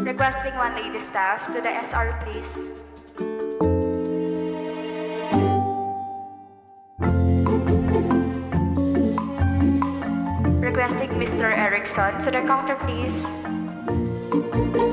Requesting one lady staff to the SR, please. Requesting Mr. Erickson to the counter, please.